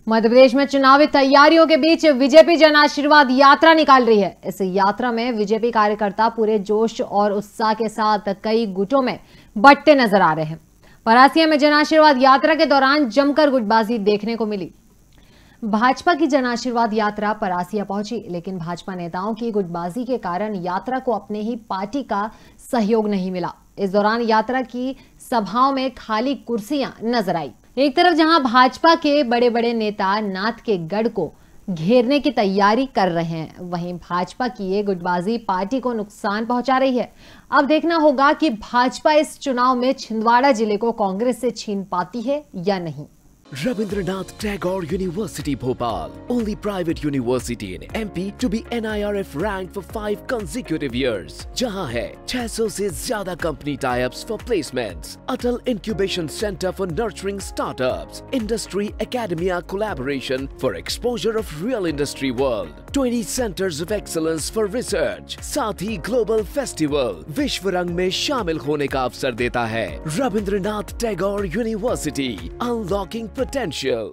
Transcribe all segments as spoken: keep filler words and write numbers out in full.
मध्य प्रदेश में चुनावी तैयारियों के बीच बीजेपी जन आशीर्वाद यात्रा निकाल रही है। इस यात्रा में बीजेपी कार्यकर्ता पूरे जोश और उत्साह के साथ कई गुटों में बंटते नजर आ रहे हैं। परासिया में जन आशीर्वाद यात्रा के दौरान जमकर गुटबाजी देखने को मिली। भाजपा की जन आशीर्वाद यात्रा परासिया पहुंची, लेकिन भाजपा नेताओं की गुटबाजी के कारण यात्रा को अपने ही पार्टी का सहयोग नहीं मिला। इस दौरान यात्रा की सभाओं में खाली कुर्सियां नजर आई। एक तरफ जहां भाजपा के बड़े बड़े नेता नाथ के गढ़ को घेरने की तैयारी कर रहे हैं, वहीं भाजपा की ये गुटबाजी पार्टी को नुकसान पहुंचा रही है। अब देखना होगा कि भाजपा इस चुनाव में छिंदवाड़ा जिले को कांग्रेस से छीन पाती है या नहीं। Rabindranath Tagore University Bhopal, only private university in M P to be N I R F ranked for five consecutive years, जहां है छह सौ से ज्यादा company tie-ups for placements, Atal Incubation Center for nurturing startups, Industry Academia collaboration for exposure of real industry world, twenty centers of excellence for research, साथ ही global festival विश्व रंग में शामिल होने का अवसर देता है। Rabindranath Tagore University, unlocking potential.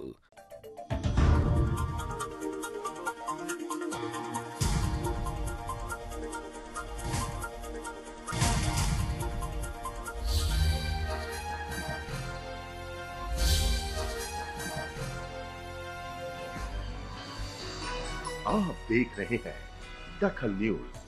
आप देख रहे हैं दखल न्यूज।